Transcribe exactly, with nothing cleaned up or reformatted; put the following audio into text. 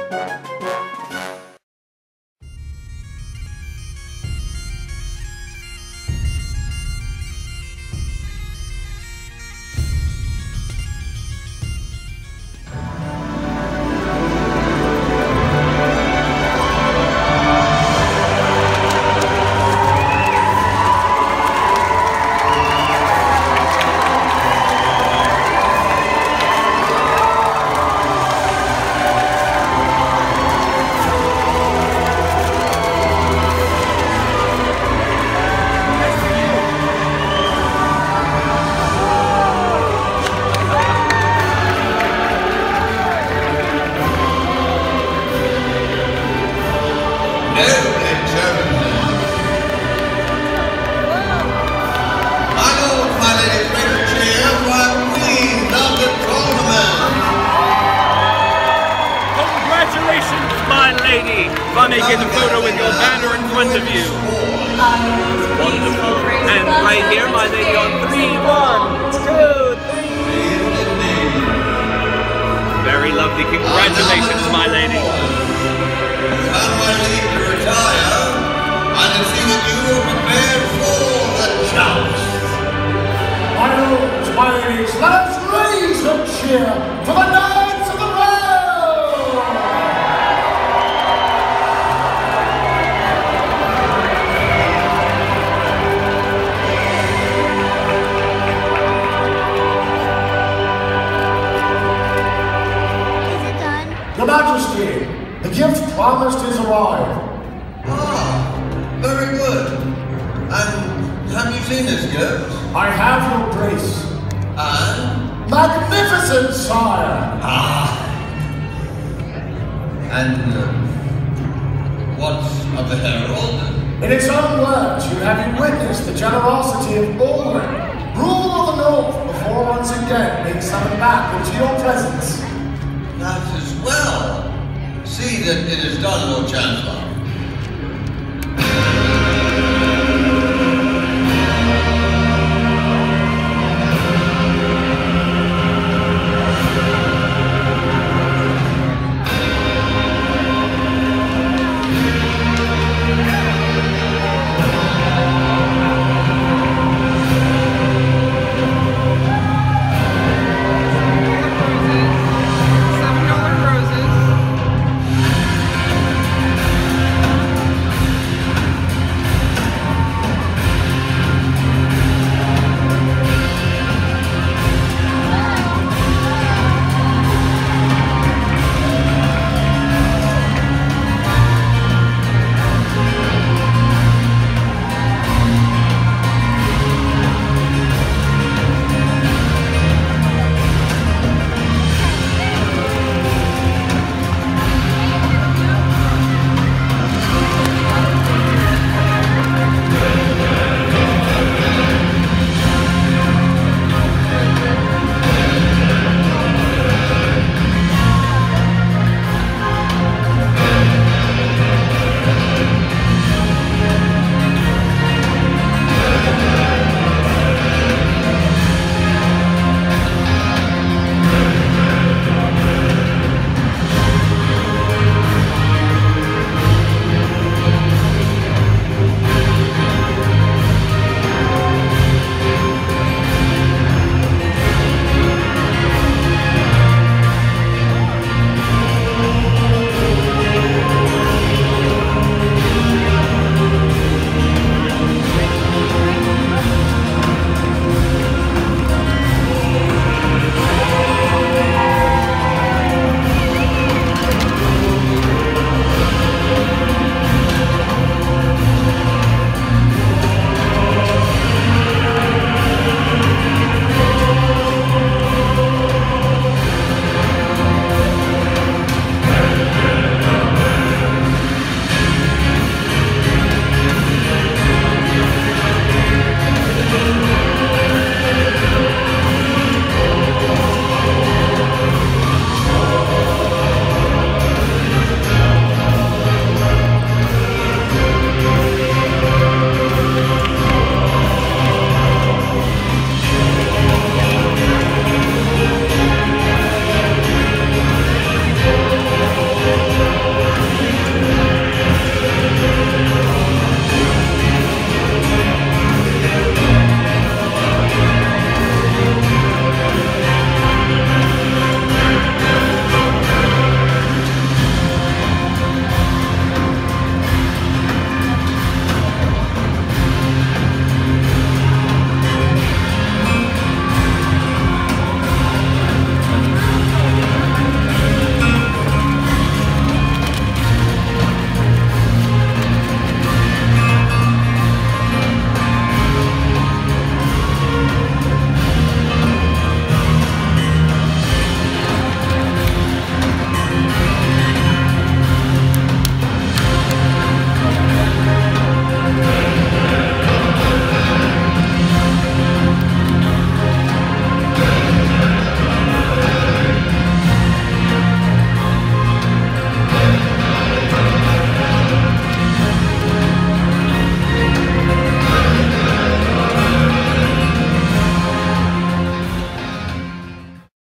By making a photo with your banner in front of you. Wonderful. And right here, my lady, on three. One, two, three. Very lovely. Congratulations, my lady. Now my leave to retire, and to see that you are prepared for the joust. My lords, my ladies, let us raise a cheer for the Knights of the Realm! Your Majesty, the gift promised is arrived. Ah, very good. And have you seen this gift? I have your grace. And? Magnificent, sire! Ah. And uh, what's of the herald? In its own words, you have witnessed the generosity of Baldwin, rule of the North, before once again being summoned back into your presence. That is well. See that it is done, Lord Chancellor.